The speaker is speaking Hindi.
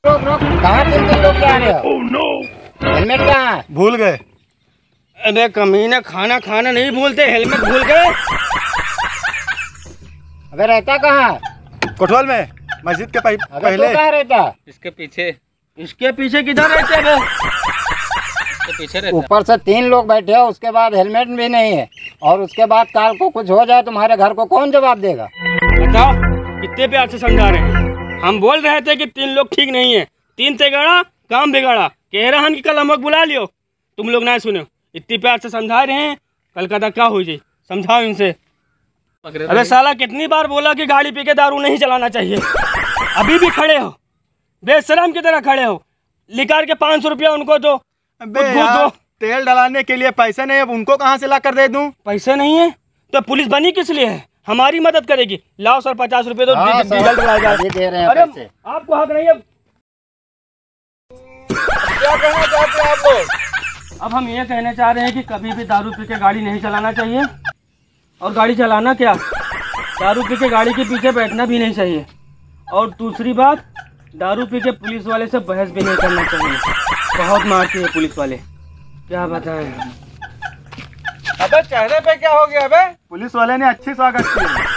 रोक रोक, कहाँ तुम लोग क्या आ रहे हो? हेलमेट कहाँ है? भूल गए। अबे कमीने, खाना खाना नहीं भूलते, हेलमेट भूल गए। अबे रहता कहाँ है? कोटवाल में, मस्जिद के अबे पहले। तू कहाँ रहता? इसके पीछे किधर रहते हैं? इसके पीछे रहते। ऊपर से 3 लोग बैठे हो, उसके बाद हेलमेट भी नहीं है, और उसके बाद काल को कुछ हो जाए तुम्हारे घर को कौन जवाब देगा? बताओ, कितने प्यार से समझा रहे हैं। हम बोल रहे थे कि 3 लोग ठीक नहीं है, 3 तेगाड़ा काम बिगाड़ा, कह रहा कि कल हमको बुला लियो, तुम लोग ना सुनो। इतनी प्यार से समझा रहे हैं, कलकत्ता क्या हो जाए, समझाओ इनसे। अरे साला कितनी बार बोला कि गाड़ी पी के दारू नहीं चलाना चाहिए, अभी भी खड़े हो, बेशरम की तरह खड़े हो। निकाल के 500 रुपया उनको दो। दो तेल डलाने के लिए पैसे नहीं है, उनको कहाँ से ला कर दे दूं? पैसे नहीं है तो पुलिस बनी किस लिए है? हमारी मदद करेगी। लाओ सर 50 रुपये तो डीजल डलाएगा। दे रहे हैं अरे पैसे। आपको हक नहीं है। क्या कहना चाहते हैं आप लोग? अब हम ये कहना चाह रहे हैं कि कभी भी दारू पी के गाड़ी नहीं चलाना चाहिए, और गाड़ी चलाना क्या, दारू पी के गाड़ी के पीछे बैठना भी नहीं चाहिए। और दूसरी बात, दारू पी के पुलिस वाले से बहस भी नहीं करना चाहिए, बहुत मारती है पुलिस वाले, क्या बताएं। अबे चेहरे पे क्या हो गया? अबे पुलिस वाले ने अच्छी स्वागत की।